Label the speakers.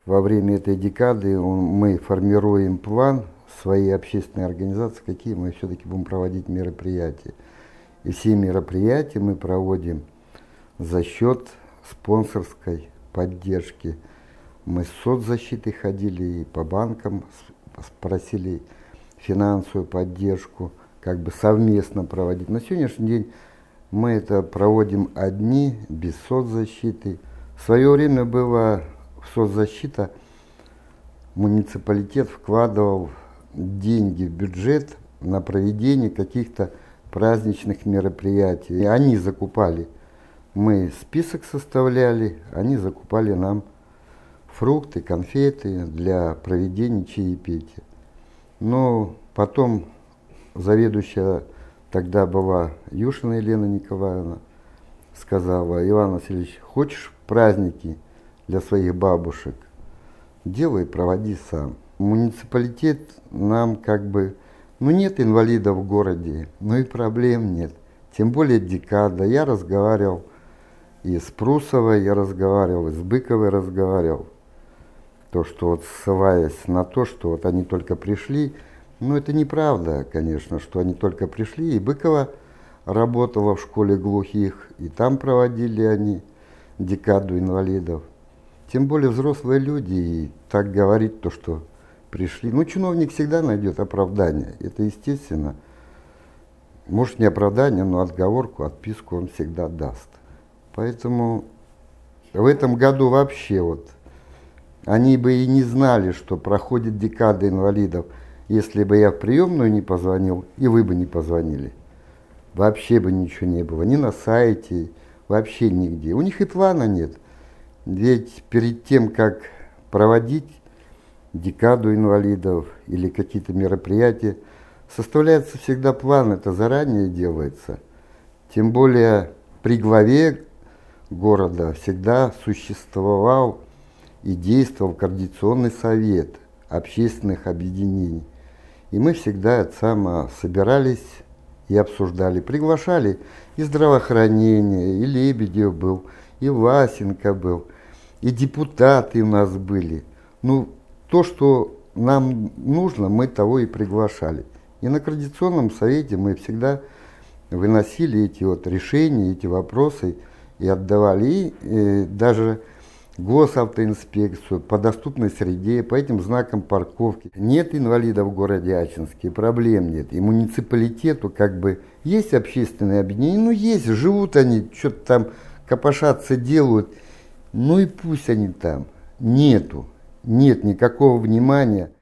Speaker 1: Во время этой декады мы формируем план своей общественной организации, какие мы все-таки будем проводить мероприятия. И все мероприятия мы проводим за счет спонсорской поддержки. Мы с соцзащитой ходили и по банкам просили финансовую поддержку, как бы совместно проводить. На сегодняшний день мы это проводим одни, без соцзащиты. В свое время была соцзащита, муниципалитет вкладывал деньги в бюджет на проведение каких-то праздничных мероприятий. И они закупали. Мы список составляли, они закупали нам фрукты, конфеты для проведения чаепития. Но потом заведующая тогда была Юшина Елена Николаевна, сказала: Иван Васильевич, хочешь праздники для своих бабушек? Делай, проводи сам. Муниципалитет нам как бы, нет инвалидов в городе, но и проблем нет. Тем более декада. Я разговаривал и с Прусовой, я разговаривал, и с Быковой разговаривал. То, что вот ссылаясь на то, что вот они только пришли, это неправда, конечно, что они только пришли. И Быкова работала в школе глухих, и там проводили они декаду инвалидов. Тем более взрослые люди, и так говорить то, что пришли. Чиновник всегда найдет оправдание, это естественно. Может, не оправдание, но отговорку, отписку он всегда даст. Поэтому в этом году вообще они бы и не знали, что проходит декада инвалидов, если бы я в приемную не позвонил, и вы бы не позвонили. Вообще бы ничего не было, ни на сайте, вообще нигде. У них и плана нет. Ведь перед тем, как проводить декаду инвалидов или какие-то мероприятия, составляется всегда план, это заранее делается. Тем более при главе города всегда существовал и действовал Координационный совет общественных объединений. И мы всегда собирались и обсуждали, приглашали и здравоохранение, и Лебедев был, и Власенко был, и депутаты у нас были. То, что нам нужно, мы того и приглашали. И на Координационном совете мы всегда выносили эти решения, эти вопросы и отдавали. И даже госавтоинспекцию по доступной среде, по этим знакам парковки. Нет инвалидов в городе Ачинске, проблем нет. И муниципалитету есть общественные объединения, есть, живут они, что-то там копошатся, делают. И пусть они там. Нет никакого внимания.